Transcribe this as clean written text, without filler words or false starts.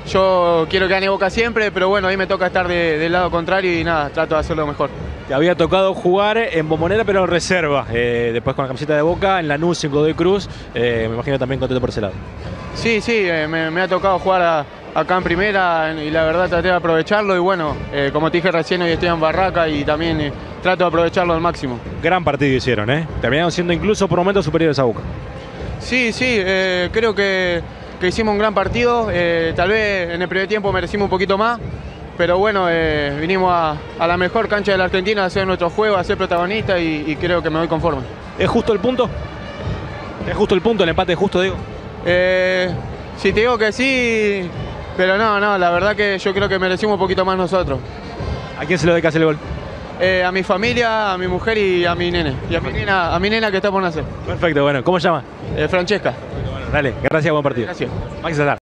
yo quiero que gane Boca siempre, pero bueno, ahí me toca estar del lado contrario y nada, trato de hacerlo mejor. Te había tocado jugar en Bombonera, pero en reserva. Después con la camiseta de Boca, en Lanús, en Godoy Cruz. Me imagino también contento por ese lado. Sí, me ha tocado jugar acá en primera y la verdad traté de aprovecharlo y bueno, como te dije recién, hoy estoy en Barraca y también trato de aprovecharlo al máximo. Gran partido hicieron, ¿eh? Terminaron siendo incluso por momentos superiores a Boca. Sí, creo que hicimos un gran partido, tal vez en el primer tiempo merecimos un poquito más, pero bueno, vinimos a la mejor cancha de la Argentina a hacer nuestro juego, a ser protagonista y creo que me voy conforme. ¿Es justo el punto? ¿Es justo el punto, el empate es justo, digo? Si te digo que sí, pero no, la verdad que yo creo que merecimos un poquito más nosotros. ¿A quién se lo dedicas el gol? A mi familia, a mi mujer y a mi nene. Y a mi nena que está por nacer. Perfecto, bueno, ¿cómo se llama? Francesca. Bueno, dale, gracias, buen partido. Gracias. Maxi Salazar.